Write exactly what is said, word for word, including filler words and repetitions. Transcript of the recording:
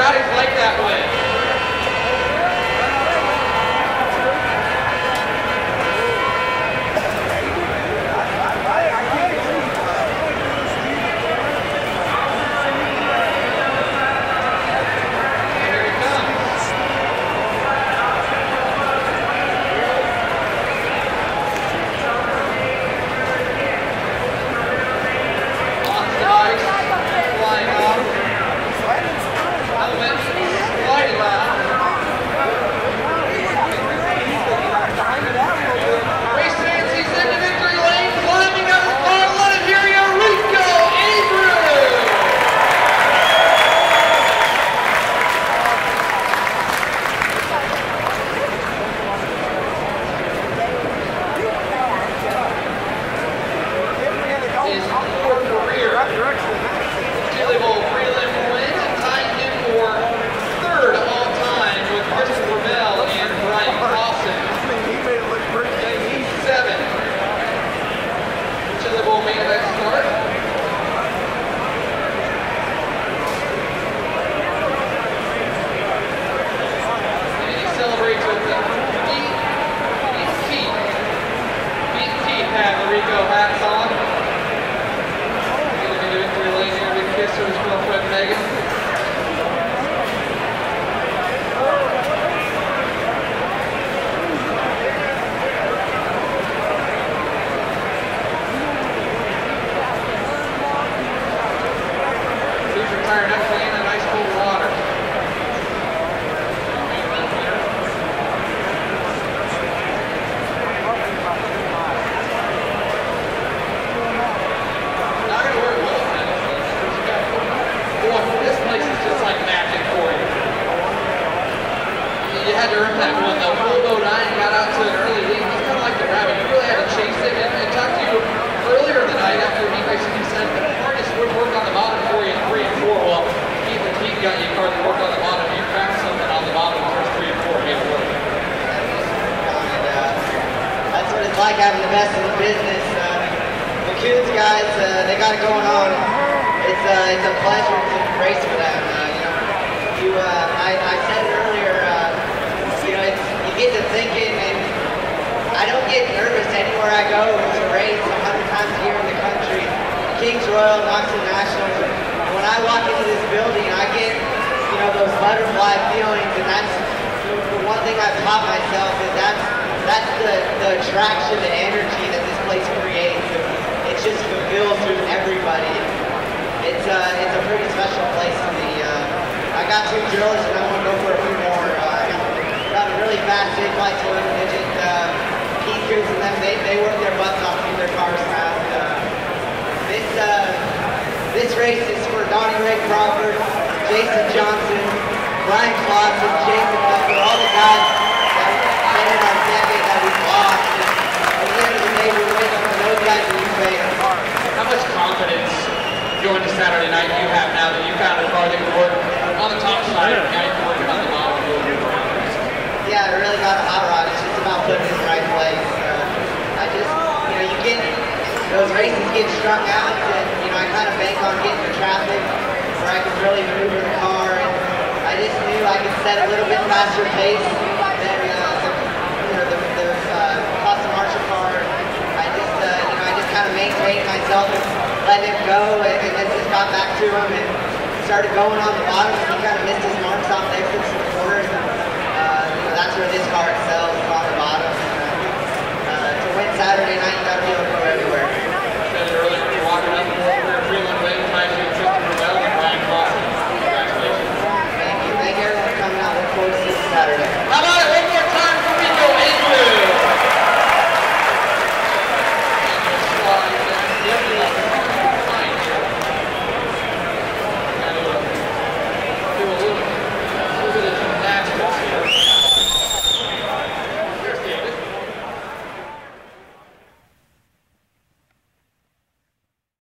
Rowdies like that win. Like having the best in the business. Uh, the Coons guys, uh, they got it going on. It's uh, it's a pleasure to race for them. Uh, you know, you uh, I, I said it earlier. Uh, you know, it's, you get to thinking, and I don't get nervous anywhere I go to race a hundred times a year in the country. Kings Royal, Knoxville Nationals. When I walk into this building, I get you know those butterfly feelings, and that's the one thing I've taught myself is that's. That's the, the attraction, the energy that this place creates. It just fulfills through everybody. It's uh, it's a pretty special place to me. Uh, I got two drillers and I'm going to go for a few more. Uh, got a really fast in-flight twin midget. Uh, Keith Coons and them, they, they work their butts off to keep their cars fast. Uh, this, uh, this race is for Donnie Ray Crawford, Jason Johnson, Brian Clausen, Jason Tucker, all the guys that in our decade that we've lost. At the end of the day, we're waiting for those guys to be fans. How much confidence going to Saturday night you have now that you found a car that can work on the top side and now you can work on the bottom? Yeah, I really got a hot rod. It's just about putting it in the right place. Uh, I just, you know, you get, those races get strung out and, you know, I kind of bank on getting the traffic where I can really maneuver the car. And I just knew I could set a little bit faster pace than uh, the, you know, the, the uh, Austin Marshall car. I just, uh, you know, I just kind of maintained myself and let him go, and, and then just got back to him and started going on the bottom. And he kind of missed his marks off the exits and the corners. And, uh, you know, that's where this car excels, on the bottom. And, uh, uh, to win Saturday night, you got to be able to go